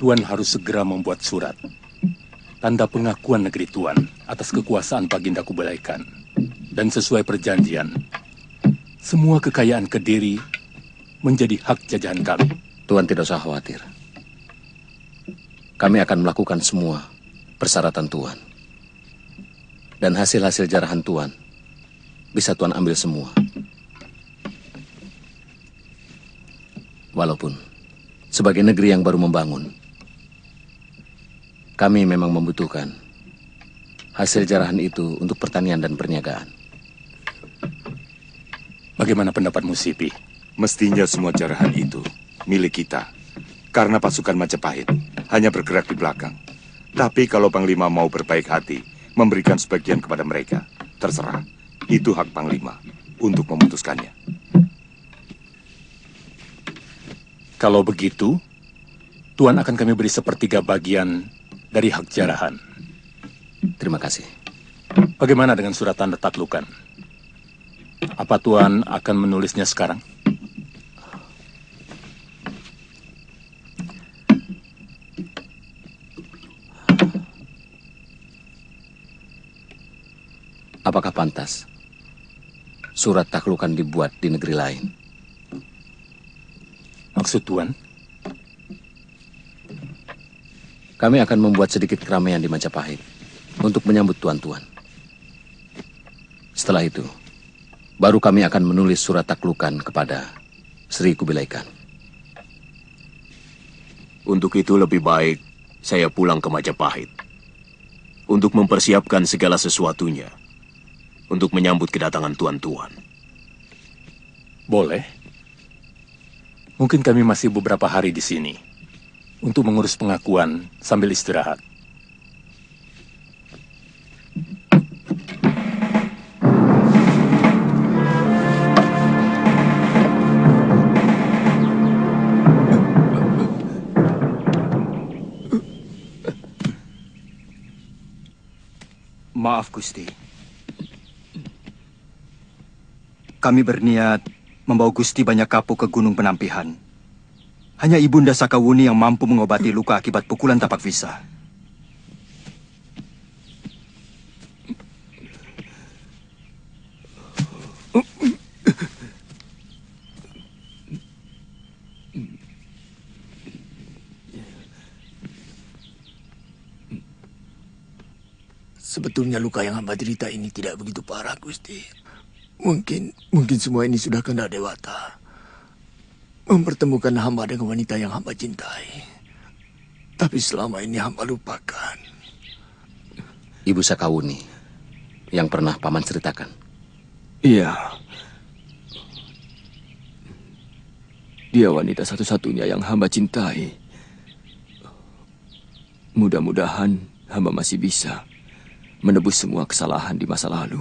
Tuan harus segera membuat surat. Tanda pengakuan negeri Tuan atas kekuasaan Baginda Kubilai Khan. Dan sesuai perjanjian, semua kekayaan Kediri menjadi hak jajahan kami. Tuan tidak usah khawatir. Kami akan melakukan semua persyaratan Tuan. Dan hasil-hasil jarahan Tuan bisa Tuan ambil semua. Walaupun sebagai negeri yang baru membangun, kami memang membutuhkan hasil jarahan itu untuk pertanian dan perniagaan. Bagaimana pendapatmu, Sipi? Mestinya semua jarahan itu milik kita. Karena pasukan Majapahit hanya bergerak di belakang. Tapi kalau Panglima mau berbaik hati, memberikan sebagian kepada mereka, terserah. Itu hak Panglima untuk memutuskannya. Kalau begitu, Tuan akan kami beri sepertiga bagian dari hak jarahan. Terima kasih. Bagaimana dengan surat tanda taklukan? Apa Tuan akan menulisnya sekarang? Apakah pantas surat taklukan dibuat di negeri lain? Maksud Tuan? Kami akan membuat sedikit keramaian di Majapahit untuk menyambut tuan-tuan. Setelah itu, baru kami akan menulis surat taklukan kepada Sri Kubilai Khan. Untuk itu lebih baik saya pulang ke Majapahit untuk mempersiapkan segala sesuatunya untuk menyambut kedatangan tuan-tuan. Boleh. Mungkin kami masih beberapa hari di sini untuk mengurus pengakuan sambil istirahat. Maaf, Gusti. Kami berniat membawa Gusti Banyakapu ke Gunung Penampihan. Hanya Ibunda Sakawuni yang mampu mengobati luka akibat pukulan tapak visa. Sebetulnya luka yang hamba derita ini tidak begitu parah, Gusti. Mungkin semua ini sudah kehendak Dewata. Mempertemukan hamba dengan wanita yang hamba cintai. Tapi selama ini hamba lupakan. Ibu Sakawuni yang pernah Paman ceritakan. Iya. Dia wanita satu-satunya yang hamba cintai. Mudah-mudahan hamba masih bisa menebus semua kesalahan di masa lalu.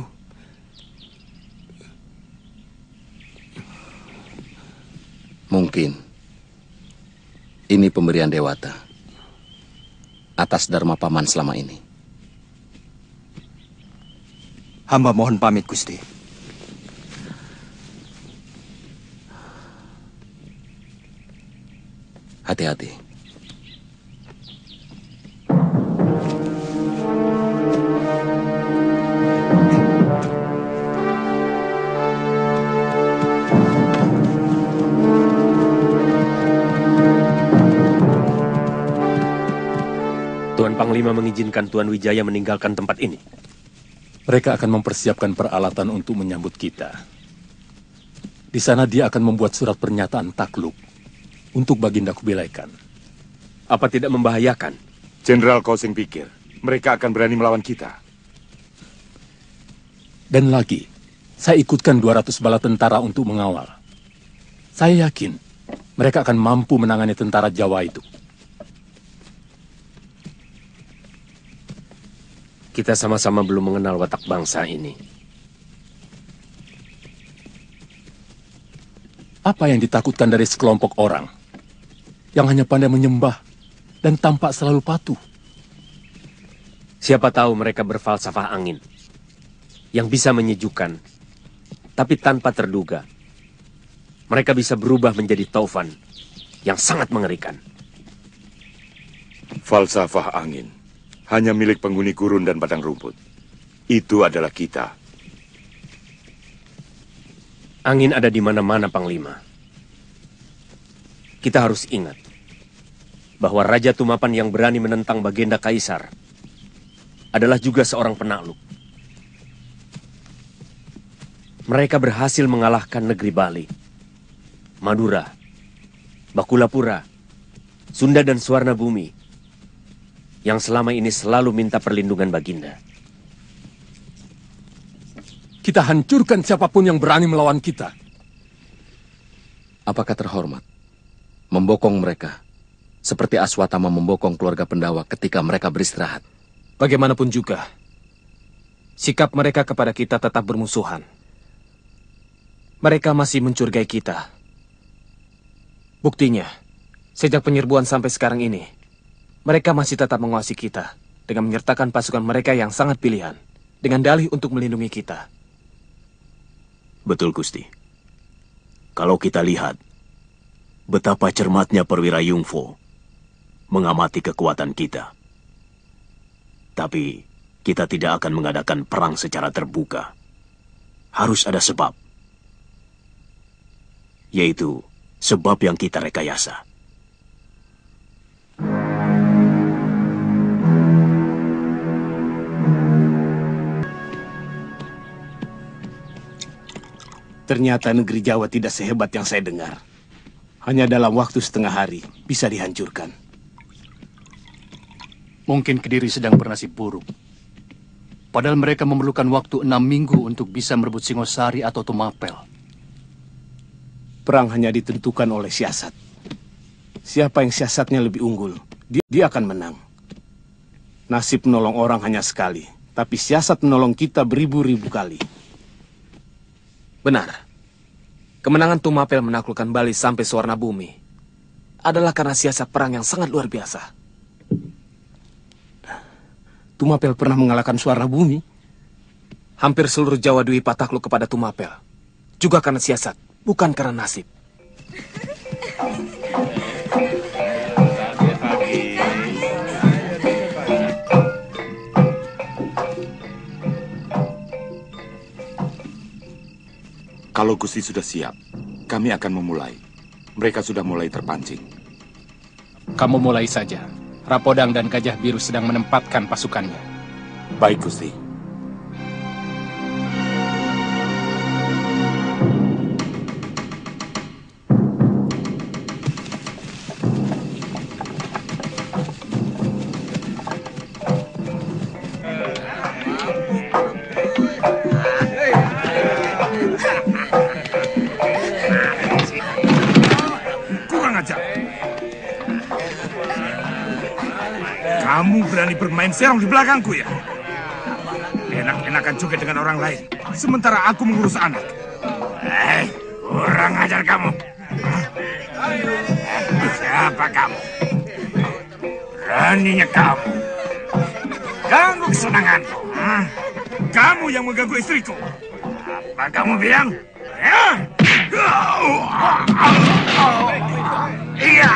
Mungkin ini pemberian Dewata atas dharma Paman selama ini. Hamba mohon pamit, Gusti. Hati-hati. Tuan Panglima mengizinkan Tuan Wijaya meninggalkan tempat ini. Mereka akan mempersiapkan peralatan untuk menyambut kita. Di sana dia akan membuat surat pernyataan takluk untuk Baginda Kubilai Khan. Apa tidak membahayakan? Jenderal Kosing pikir mereka akan berani melawan kita. Dan lagi, saya ikutkan 200 bala tentara untuk mengawal. Saya yakin mereka akan mampu menangani tentara Jawa itu. Kita sama-sama belum mengenal watak bangsa ini. Apa yang ditakutkan dari sekelompok orang yang hanya pandai menyembah dan tampak selalu patuh? Siapa tahu mereka berfalsafah angin yang bisa menyejukkan, tapi tanpa terduga. Mereka bisa berubah menjadi taufan yang sangat mengerikan. Falsafah angin hanya milik penghuni gurun dan padang rumput. Itu adalah kita. Angin ada di mana-mana, Panglima. Kita harus ingat bahwa Raja Tumapan yang berani menentang Bagenda Kaisar adalah juga seorang penakluk. Mereka berhasil mengalahkan negeri Bali, Madura, Bakulapura, Sunda dan Suwarna Bumi yang selama ini selalu minta perlindungan Baginda. Kita hancurkan siapapun yang berani melawan kita. Apakah terhormat membokong mereka seperti Aswatama membokong keluarga Pendawa ketika mereka beristirahat? Bagaimanapun juga, sikap mereka kepada kita tetap bermusuhan. Mereka masih mencurigai kita. Buktinya, sejak penyerbuan sampai sekarang ini, mereka masih tetap menguasai kita dengan menyertakan pasukan mereka yang sangat pilihan, dengan dalih untuk melindungi kita. Betul, Gusti. Kalau kita lihat betapa cermatnya perwira Yungfo mengamati kekuatan kita. Tapi kita tidak akan mengadakan perang secara terbuka. Harus ada sebab. Yaitu sebab yang kita rekayasa. Ternyata negeri Jawa tidak sehebat yang saya dengar. Hanya dalam waktu setengah hari bisa dihancurkan. Mungkin Kediri sedang bernasib buruk. Padahal mereka memerlukan waktu 6 minggu untuk bisa merebut Singosari atau Tumapel. Perang hanya ditentukan oleh siasat. Siapa yang siasatnya lebih unggul, dia akan menang. Nasib menolong orang hanya sekali, tapi siasat menolong kita beribu-ribu kali. Benar. Kemenangan Tumapel menaklukkan Bali sampai Suwarna Bumi adalah karena siasat perang yang sangat luar biasa. Tumapel pernah mengalahkan Suwarna Bumi. Hampir seluruh Jawa Dwipa takluk kepada Tumapel. Juga karena siasat, bukan karena nasib. Kalau Gusti sudah siap, kami akan memulai. Mereka sudah mulai terpancing. Kamu mulai saja. Rapodang dan Gajah Biru sedang menempatkan pasukannya. Baik, Gusti. Kamu berani bermain serong di belakangku ya? Enak-enakan juga dengan orang lain, sementara aku mengurus anak. Kurang ajar kamu. Siapa kamu? Beraninya kamu ganggu kesenanganku. Kamu yang mengganggu istriku. Apa kamu bilang? Iya.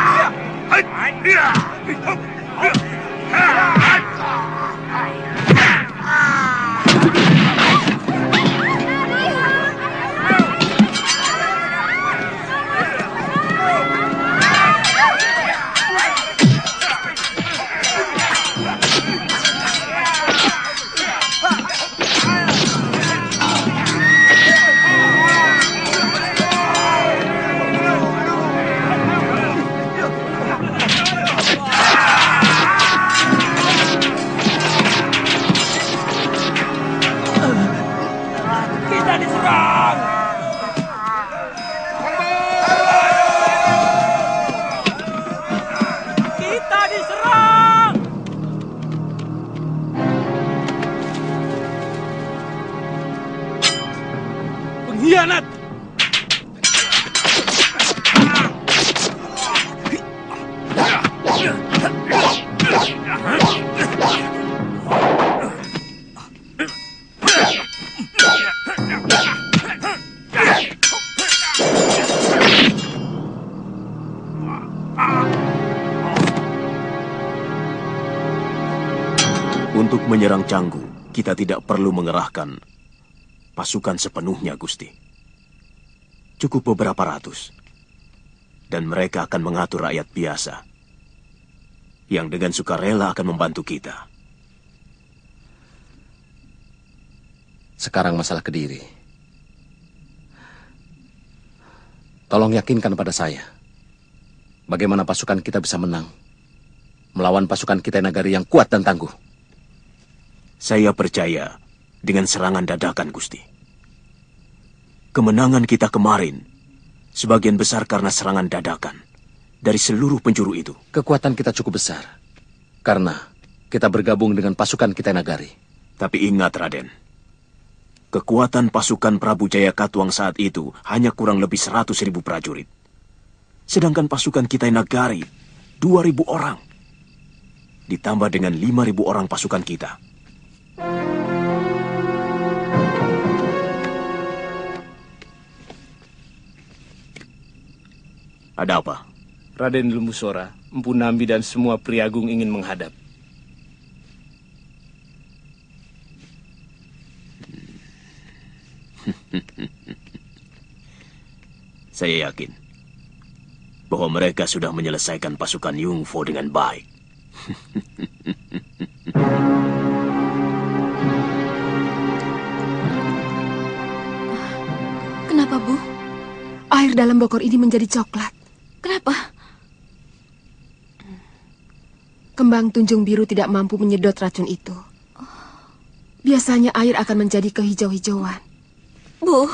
Pengkhianat! Untuk menyerang Canggu, kita tidak perlu mengerahkan pasukan sepenuhnya, Gusti. Cukup beberapa ratus. Dan mereka akan mengatur rakyat biasa, yang dengan sukarela akan membantu kita. Sekarang masalah Kediri. Tolong yakinkan pada saya, bagaimana pasukan kita bisa menang melawan pasukan kita Nagari yang kuat dan tangguh. Saya percaya dengan serangan dadakan, Gusti. Kemenangan kita kemarin sebagian besar karena serangan dadakan dari seluruh penjuru itu. Kekuatan kita cukup besar karena kita bergabung dengan pasukan kita Nagari. Tapi ingat, Raden, kekuatan pasukan Prabu Jaya Katuang saat itu hanya kurang lebih 100.000 prajurit. Sedangkan pasukan kita Nagari 2.000 orang. Ditambah dengan 5.000 orang pasukan kita. Ada apa? Raden Lumusora, Empu Nambi dan semua priagung ingin menghadap. Saya yakin bahwa mereka sudah menyelesaikan pasukan Yungfo dengan baik. Kenapa, Bu? Air dalam bokor ini menjadi coklat. Kenapa? Kembang tunjung biru tidak mampu menyedot racun itu. Biasanya air akan menjadi kehijau-hijauan. Bu.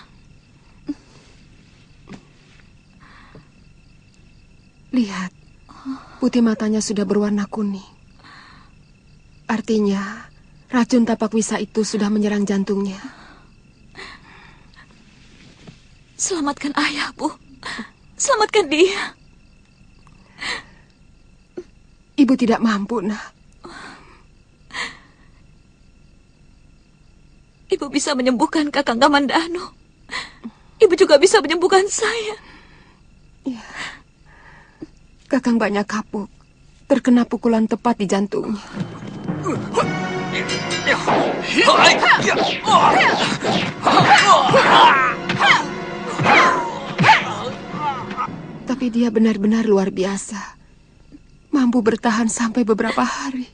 Lihat, putih matanya sudah berwarna kuning. Artinya, racun tapak wisa itu sudah menyerang jantungnya. Selamatkan ayah, Bu. Selamatkan dia. Ibu tidak mampu, Nak. Ibu bisa menyembuhkan Kakang Kamandano. Ibu juga bisa menyembuhkan saya. Ya. Kakang banyak kapuk. Terkena pukulan tepat di jantungnya. Tapi dia benar-benar luar biasa. Mampu bertahan sampai beberapa hari.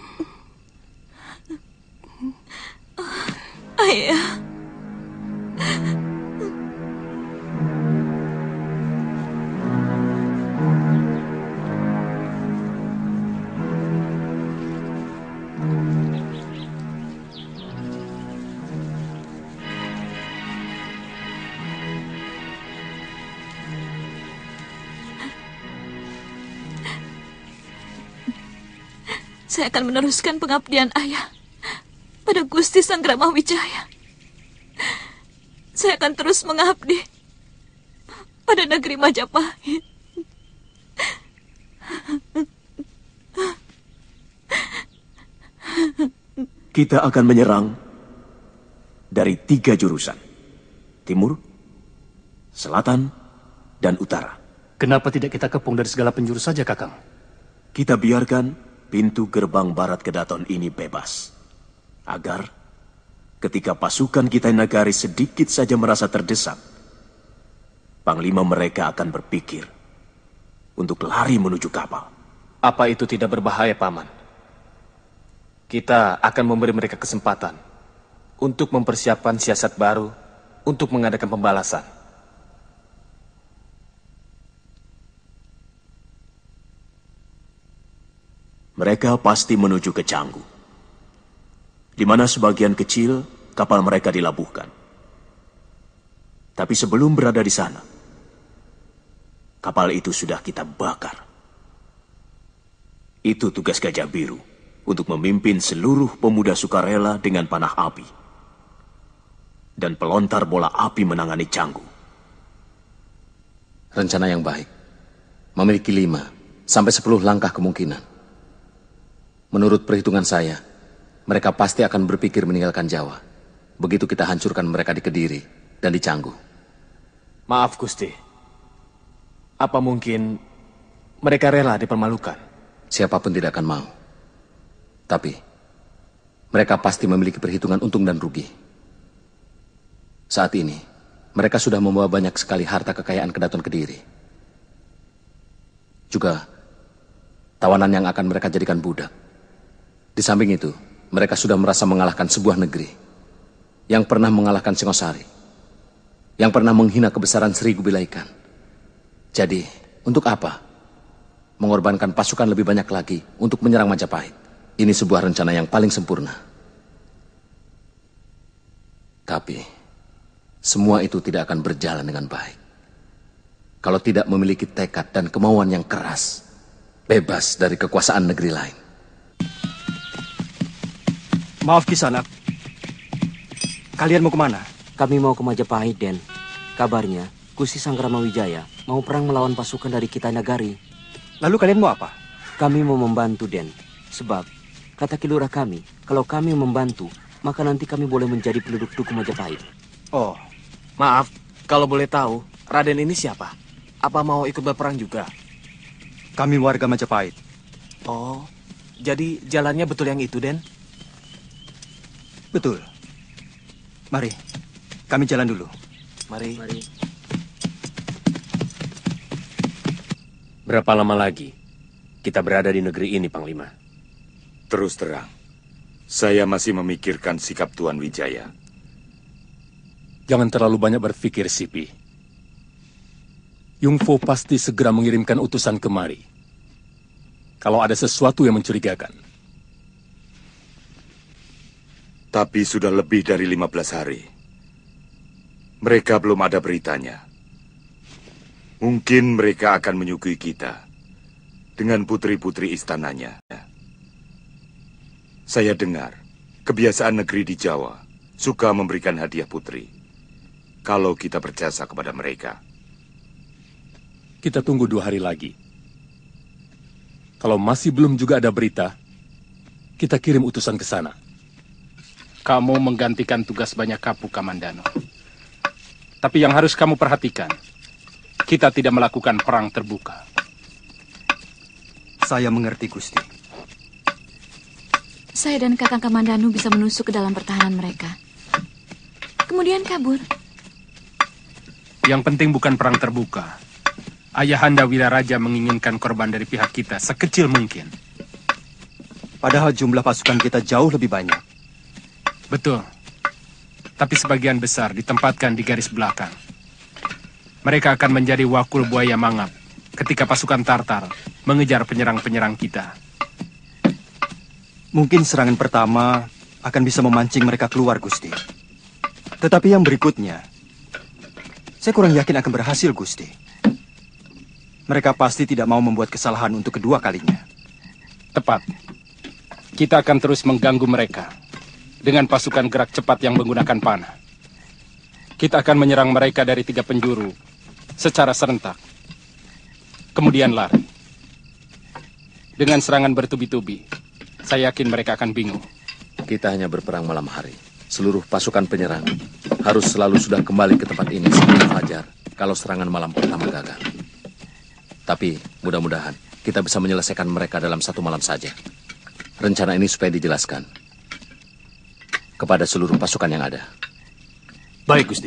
Ayah. Saya akan meneruskan pengabdian ayah pada Gusti Sanggrama Wijaya. Saya akan terus mengabdi pada negeri Majapahit. Kita akan menyerang dari 3 jurusan. Timur, selatan, dan utara. Kenapa tidak kita kepung dari segala penjuru saja, Kakang? Kita biarkan pintu gerbang barat Kedaton ini bebas. Agar ketika pasukan kita Nagari sedikit saja merasa terdesak, panglima mereka akan berpikir untuk lari menuju kapal. Apa itu tidak berbahaya, Paman? Kita akan memberi mereka kesempatan untuk mempersiapkan siasat baru untuk mengadakan pembalasan. Mereka pasti menuju ke Canggu, di mana sebagian kecil kapal mereka dilabuhkan. Tapi sebelum berada di sana, kapal itu sudah kita bakar. Itu tugas Gajah Biru untuk memimpin seluruh pemuda sukarela dengan panah api. Dan pelontar bola api menangani Canggu. Rencana yang baik. Memiliki 5 sampai 10 langkah kemungkinan. Menurut perhitungan saya, mereka pasti akan berpikir meninggalkan Jawa. Begitu kita hancurkan mereka di Kediri dan di Canggu. Maaf, Gusti. Apa mungkin mereka rela dipermalukan? Siapapun tidak akan mau. Tapi, mereka pasti memiliki perhitungan untung dan rugi. Saat ini, mereka sudah membawa banyak sekali harta kekayaan Kedaton Kediri. Juga, tawanan yang akan mereka jadikan budak. Di samping itu, mereka sudah merasa mengalahkan sebuah negeri yang pernah mengalahkan Singosari, yang pernah menghina kebesaran Sri Gubilaikan. Jadi, untuk apa mengorbankan pasukan lebih banyak lagi untuk menyerang Majapahit? Ini sebuah rencana yang paling sempurna. Tapi, semua itu tidak akan berjalan dengan baik kalau tidak memiliki tekad dan kemauan yang keras, bebas dari kekuasaan negeri lain. Maaf Kisanak, kalian mau kemana? Kami mau ke Majapahit, Den. Kabarnya, Gusti Sanggramawijaya mau perang melawan pasukan dari Kitanagari. Lalu kalian mau apa? Kami mau membantu, Den. Sebab, kata kilurah kami, kalau kami membantu, maka nanti kami boleh menjadi penduduk Duku Majapahit. Oh, maaf, kalau boleh tahu, Raden ini siapa? Apa mau ikut berperang juga? Kami warga Majapahit. Oh, jadi jalannya betul yang itu, Den? Betul. Mari, kami jalan dulu. Mari. Berapa lama lagi kita berada di negeri ini, Panglima? Terus terang, saya masih memikirkan sikap Tuan Wijaya. Jangan terlalu banyak berpikir, Sipi. Yungfo pasti segera mengirimkan utusan kemari kalau ada sesuatu yang mencurigakan. Tapi sudah lebih dari 15 hari. Mereka belum ada beritanya. Mungkin mereka akan menyuguhi kita dengan putri-putri istananya. Saya dengar, kebiasaan negeri di Jawa suka memberikan hadiah putri kalau kita berjasa kepada mereka. Kita tunggu 2 hari lagi. Kalau masih belum juga ada berita, kita kirim utusan ke sana. Kamu menggantikan tugas banyak kapu, Kamandano. Tapi yang harus kamu perhatikan, kita tidak melakukan perang terbuka. Saya mengerti, Gusti. Saya dan Kakang Kamandanu bisa menusuk ke dalam pertahanan mereka. Kemudian kabur. Yang penting bukan perang terbuka. Ayahanda Wiraraja menginginkan korban dari pihak kita sekecil mungkin. Padahal jumlah pasukan kita jauh lebih banyak. Betul. Tapi sebagian besar ditempatkan di garis belakang. Mereka akan menjadi wakul buaya mangap ketika pasukan Tartar mengejar penyerang-penyerang kita. Mungkin serangan pertama akan bisa memancing mereka keluar, Gusti. Tetapi yang berikutnya, saya kurang yakin akan berhasil, Gusti. Mereka pasti tidak mau membuat kesalahan untuk kedua kalinya. Tepat. Kita akan terus mengganggu mereka dengan pasukan gerak cepat yang menggunakan panah. Kita akan menyerang mereka dari 3 penjuru secara serentak. Kemudian lari. Dengan serangan bertubi-tubi, saya yakin mereka akan bingung. Kita hanya berperang malam hari. Seluruh pasukan penyerang harus selalu sudah kembali ke tempat ini sebelum fajar kalau serangan malam pertama gagal. Tapi mudah-mudahan kita bisa menyelesaikan mereka dalam 1 malam saja. Rencana ini supaya dijelaskan kepada seluruh pasukan yang ada. Baik, Gusti.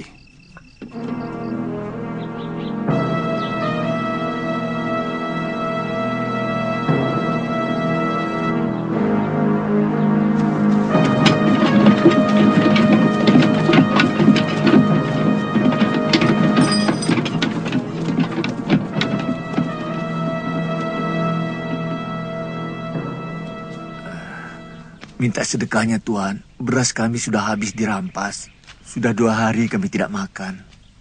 Minta sedekahnya, Tuan. Beras kami sudah habis dirampas. Sudah 2 hari kami tidak makan.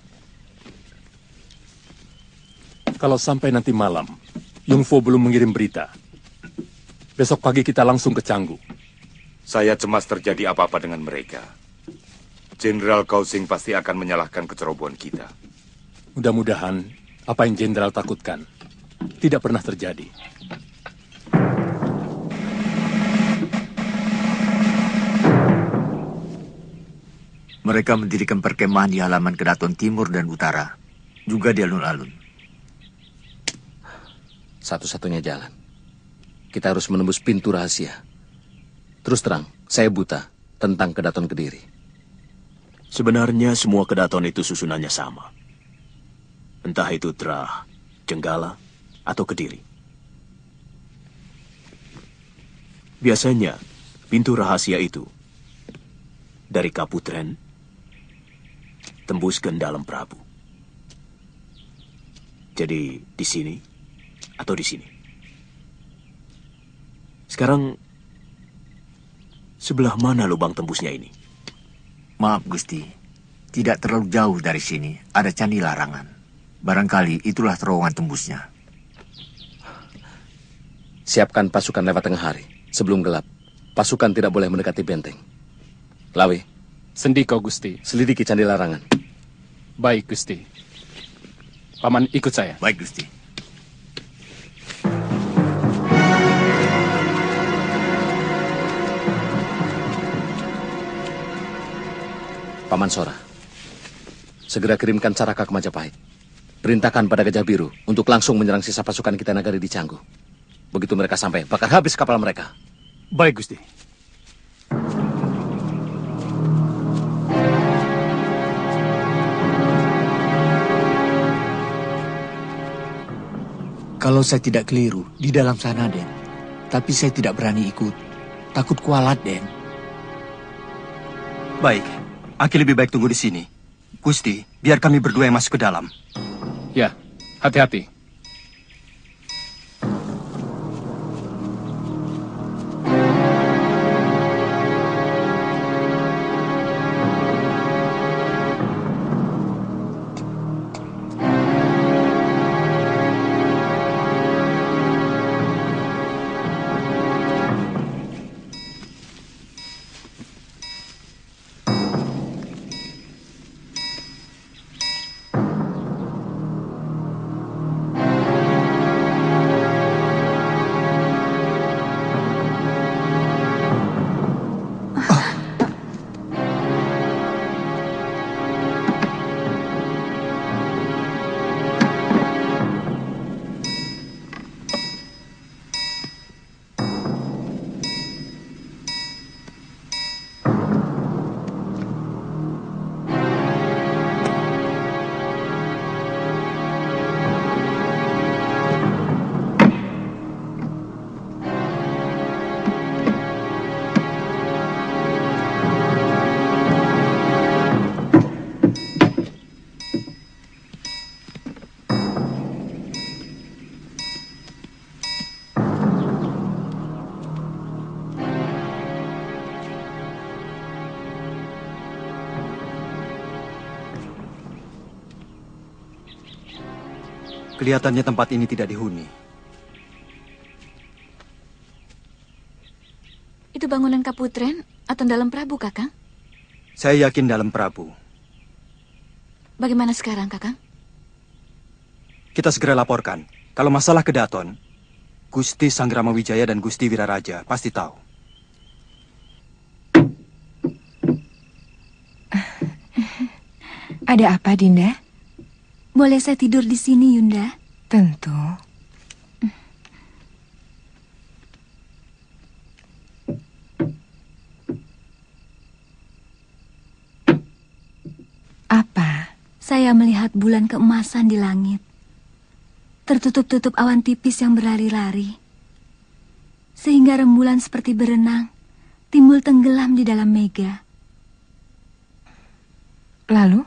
Kalau sampai nanti malam, Yungfo belum mengirim berita, besok pagi kita langsung ke Canggu. Saya cemas terjadi apa-apa dengan mereka. Jenderal Kausing pasti akan menyalahkan kecerobohan kita. Mudah-mudahan apa yang Jenderal takutkan tidak pernah terjadi. Mereka mendirikan perkemahan di halaman Kedaton Timur dan Utara, juga di alun-alun. Satu-satunya jalan. Kita harus menembus pintu rahasia. Terus terang, Saya buta tentang Kedaton Kediri. Sebenarnya semua Kedaton itu susunannya sama. Entah itu Trah, Jenggala, atau Kediri. Biasanya, pintu rahasia itu dari Kaputren tembus ke dalam Prabu. Jadi di sini atau di sini. Sekarang sebelah mana lubang tembusnya ini? Maaf Gusti, tidak terlalu jauh dari sini ada Candi Larangan. Barangkali itulah terowongan tembusnya. Siapkan pasukan lewat tengah hari. Sebelum gelap, pasukan tidak boleh mendekati benteng. Lawi. Sendiko, Gusti. Selidiki Candi Larangan. Baik, Gusti. Paman ikut saya. Baik, Gusti. Paman Sora, segera kirimkan Caraka ke Majapahit. Perintahkan pada Gajah Biru untuk langsung menyerang sisa pasukan kita Nagari di Canggu. Begitu mereka sampai, bakar habis kapal mereka. Baik, Gusti. Kalau saya tidak keliru, di dalam sana, Den. Tapi saya tidak berani ikut. Takut kualat, Den. Baik, Aki lebih baik tunggu di sini. Gusti, biar kami berdua yang masuk ke dalam. Ya, hati-hati. Kelihatannya tempat ini tidak dihuni. Itu bangunan Kaputren atau dalam Prabu, Kakang? Saya yakin dalam Prabu. Bagaimana sekarang, Kakang? Kita segera laporkan. Kalau masalah Kedaton, Gusti Sanggrama Wijaya dan Gusti Wiraraja pasti tahu. Ada apa, Dinda? Boleh saya tidur di sini, Yunda? Tentu. Apa? Saya melihat bulan keemasan di langit. Tertutup-tutup awan tipis yang berlari-lari. Sehingga rembulan seperti berenang, timbul tenggelam di dalam mega. Lalu?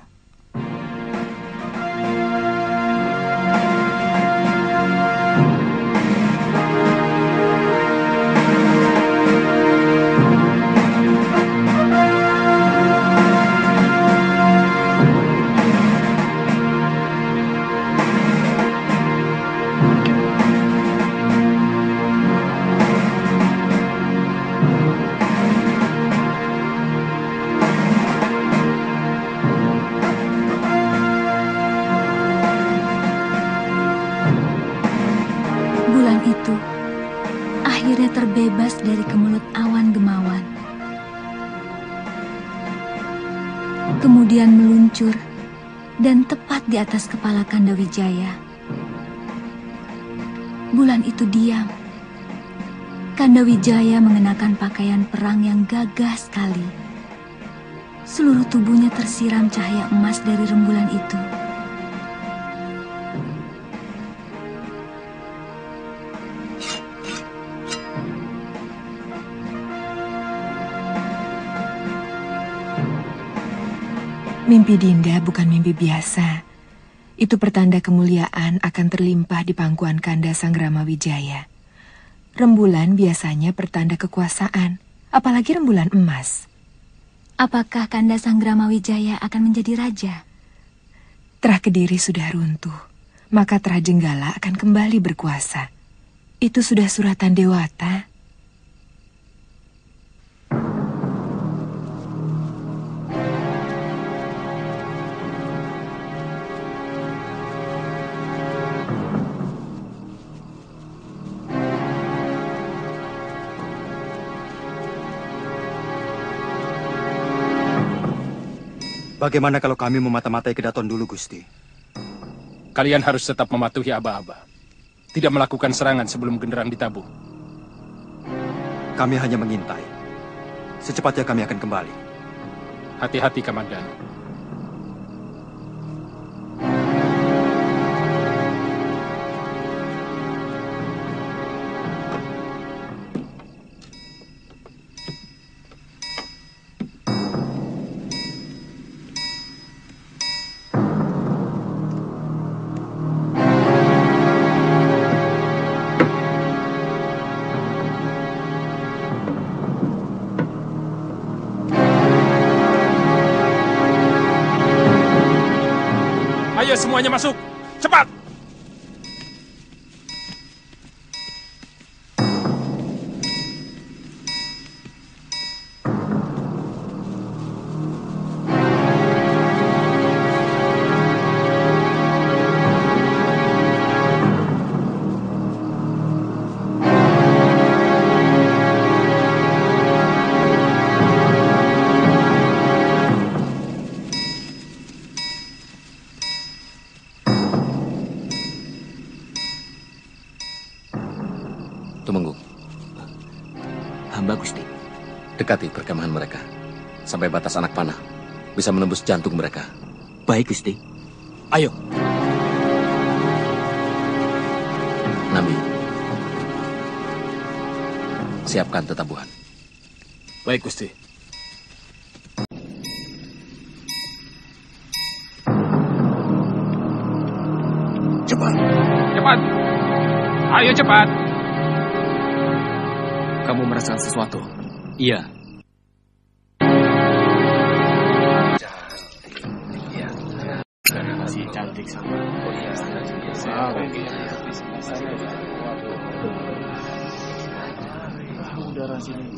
Terbebas dari kemelut awan gemawan. Kemudian meluncur dan tepat di atas kepala Kandawijaya. Bulan itu diam, Kanda Wijaya mengenakan pakaian perang yang gagah sekali. Seluruh tubuhnya tersiram cahaya emas dari rembulan itu. Mimpi Dinda bukan mimpi biasa. Itu pertanda kemuliaan akan terlimpah di pangkuan Kanda Sanggrama Wijaya. Rembulan biasanya pertanda kekuasaan, apalagi rembulan emas. Apakah Kanda Sanggrama Wijaya akan menjadi raja? Terah Kediri sudah runtuh, maka Terah Jenggala akan kembali berkuasa. Itu sudah suratan Dewata. Bagaimana kalau kami memata-matai Kedaton dulu, Gusti? Kalian harus tetap mematuhi aba-aba. Tidak melakukan serangan sebelum genderang ditabung. Kami hanya mengintai. Secepatnya kami akan kembali. Hati-hati, Komandan. Ayo semuanya masuk, cepat! Tumenggung. Hamba, Gusti. Dekati perkemahan mereka. Sampai batas anak panah. Bisa menembus jantung mereka. Baik, Gusti. Ayo. Nami. Siapkan tetabuhan. Baik, Gusti. Cepat. Cepat. Ayo cepat. Kamu merasakan sesuatu? Iya. Si cantik sama. Udara sini.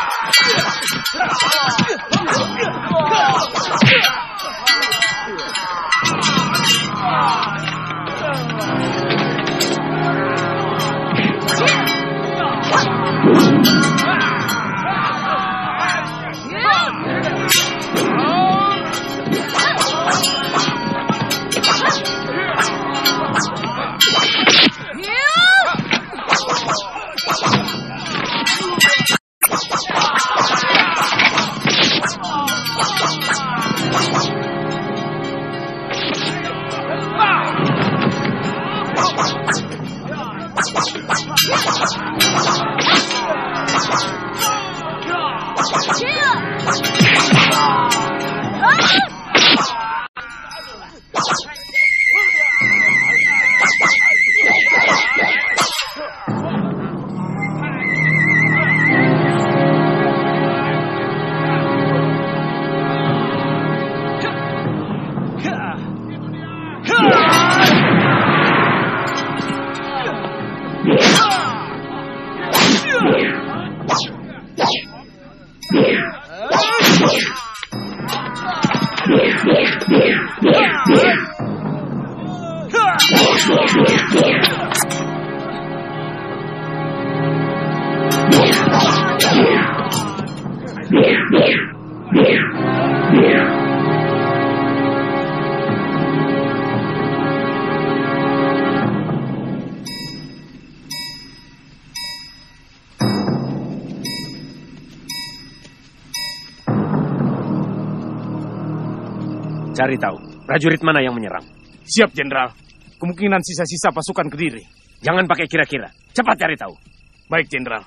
Cari tahu, prajurit mana yang menyerang. Siap, Jenderal. Kemungkinan sisa-sisa pasukan Kediri. Jangan pakai kira-kira. Cepat cari tahu. Baik, Jenderal.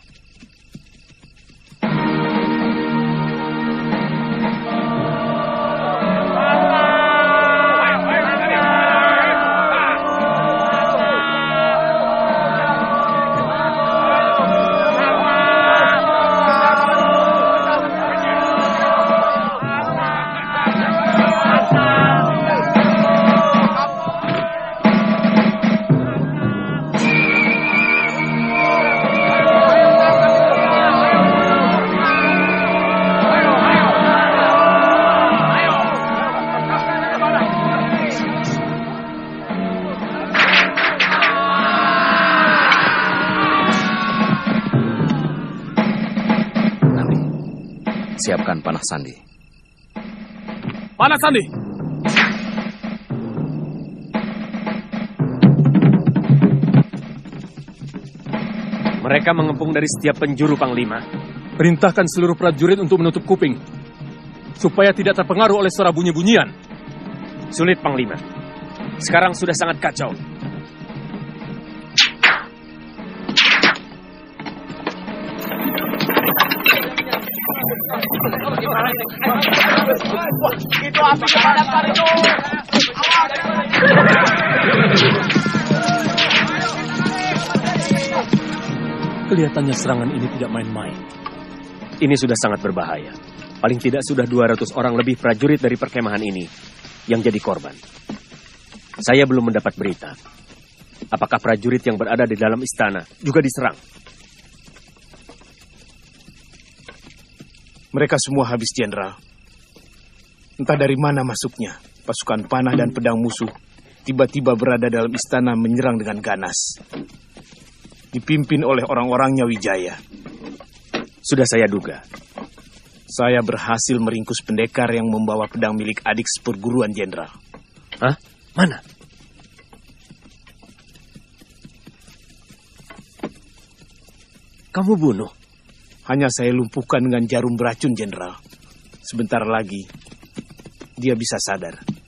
Siapkan panah sandi. Panah sandi! Mereka mengepung dari setiap penjuru, Panglima. Perintahkan seluruh prajurit untuk menutup kuping, supaya tidak terpengaruh oleh suara bunyi-bunyian. Sulit, Panglima. Sekarang sudah sangat kacau. Itu api kepadatan itu. Kelihatannya serangan ini tidak main-main. Ini sudah sangat berbahaya. Paling tidak sudah 200 orang lebih prajurit dari perkemahan ini yang jadi korban. Saya belum mendapat berita. Apakah prajurit yang berada di dalam istana juga diserang? Mereka semua habis, Jenderal. Entah dari mana masuknya, pasukan panah dan pedang musuh tiba-tiba berada dalam istana menyerang dengan ganas. Dipimpin oleh orang-orangnya Wijaya. Sudah saya duga. Saya berhasil meringkus pendekar yang membawa pedang milik adik seperguruan, Jenderal. Hah? Mana? Kamu bunuh? Hanya saya lumpuhkan dengan jarum beracun, Jenderal. Sebentar lagi, dia bisa sadar.